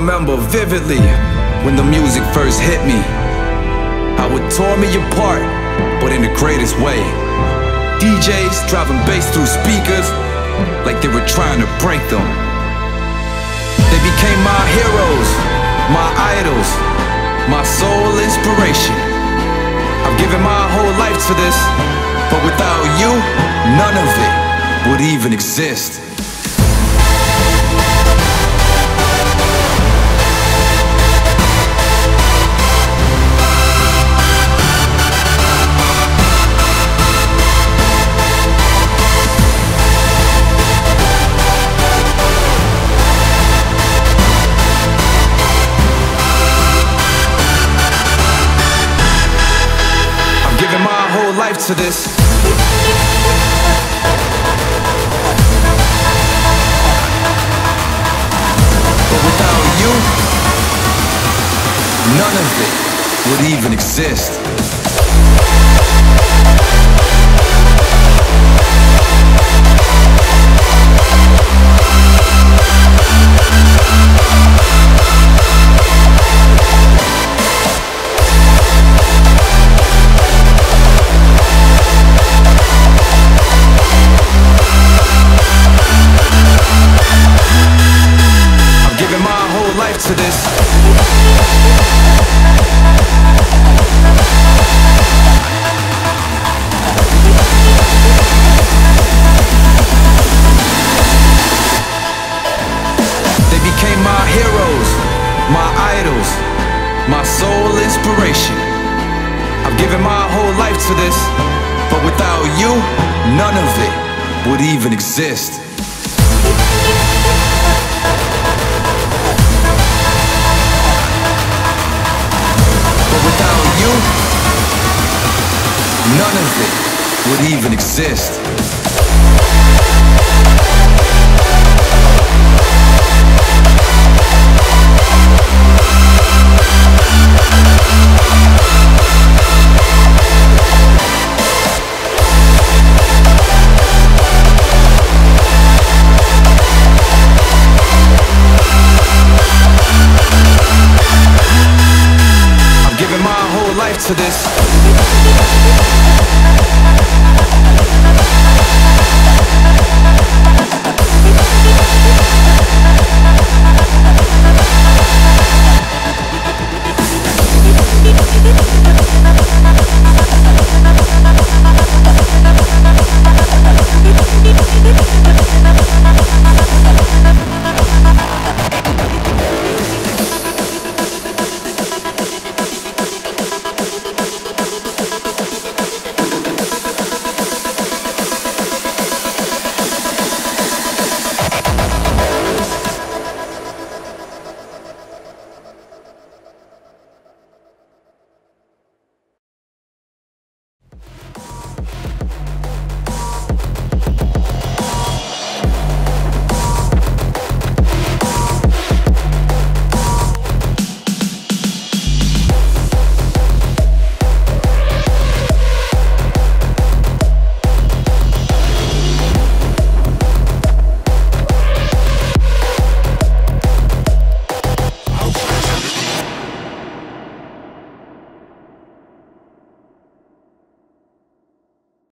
remember vividly when the music first hit me, how it tore me apart, but in the greatest way. DJs driving bass through speakers like they were trying to break them. They became my heroes, my idols, my sole inspiration. I've given my whole life to this, but without you, none of it would even exist. Life to this. But without you, none of it would even exist. To this. They became my heroes, my idols, my sole inspiration. I've given my whole life to this, but without you, none of it would even exist. None of it would even exist. I've given my whole life to this.